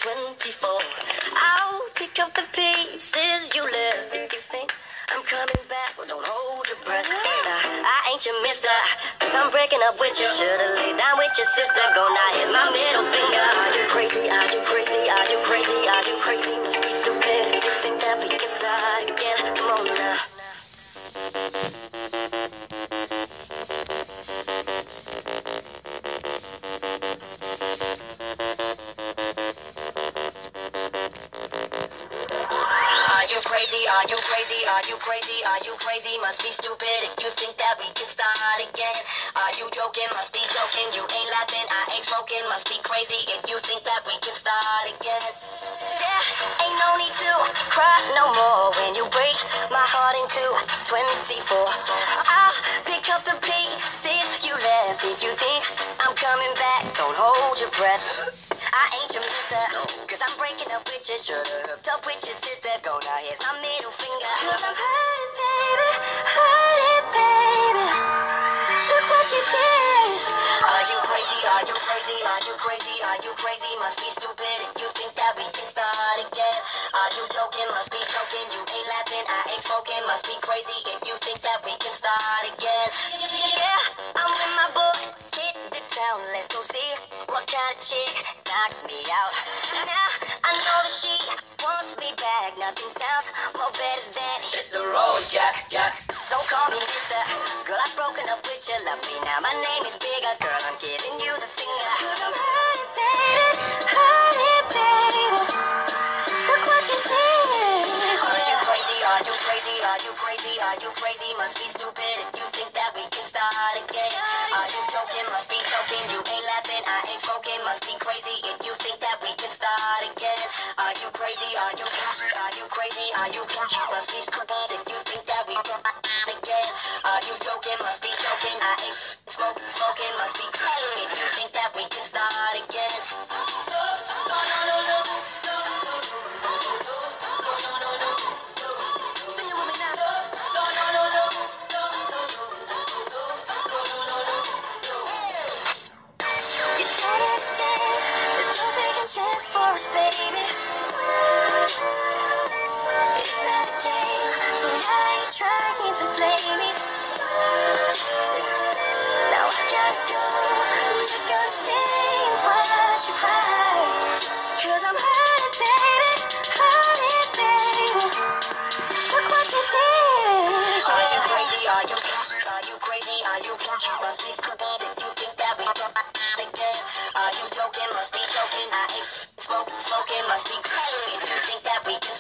24. I'll pick up the pieces you left. If you think I'm coming back, well, don't hold your breath. I ain't your mister, cause I'm breaking up with you. Should've laid down with your sister. Go now, here's my middle finger. Are you crazy? Are you crazy? Are you crazy? Are you crazy? Must be stupid if you think that we can start again. Come on now. Are you crazy? Are you crazy? Are you crazy? Must be stupid if you think that we can start again. Are you joking? Must be joking. You ain't laughing, I ain't smoking. Must be crazy if you think that we can start again. There ain't no need to cry no more when you break my heart into 24. I'll pick up the pieces you left. If you think I'm coming back, don't hold your breath. I ain't your mister, cause I'm breaking up with you. Should've hooked up with your sister. Go now, here's my middle finger. Cause I'm hurting, baby, hurting, baby. Look what you did. Are you crazy? Are you crazy? Are you crazy? Are you crazy? Must be stupid if you think that we can start again. Are you joking? Must be joking. You ain't laughing, I ain't smoking. Must be crazy if you think that we can start again. Yeah, I'm with my boys. Hit the town, let's go see what kind of chick knocks me out. Now I know that she wants me back. Nothing sounds more better than hit the road, Jack, Jack. Don't call me mister, girl, I've broken up with you. Love me now, my name is bigger. Girl, I'm giving you the finger. Cause I'm hurting, baby, hurting, baby. Look what you did. Are you crazy? Are you crazy? Are you crazy? Are you crazy? Must be stupid if you think that we can start again. Are you joking? Must be joking. You ain't laughing, I ain't smoking. Must be crazy if you think that we can start again. Are you crazy? Are you crazy? Are you crazy? Are you crazy? Must be stupid if you think that we can start again. Are you joking? Must be joking. I ain't smoking. Must be crazy if you think that we can start again. Sing it with me now. You don't understand. There's no second chance for us, baby. It's not a game, so why you trying to play me? Now I gotta go. You gotta stay. Why'd you cry? Cause I'm hurting, baby, hurting, baby. Look what you did. Are you crazy? Are you crazy? Are you crazy? Are you crazy? Must be stupid if you think that we can start again. Are you joking? Must be joking. I ain't smoking. Must be crazy if you think that we can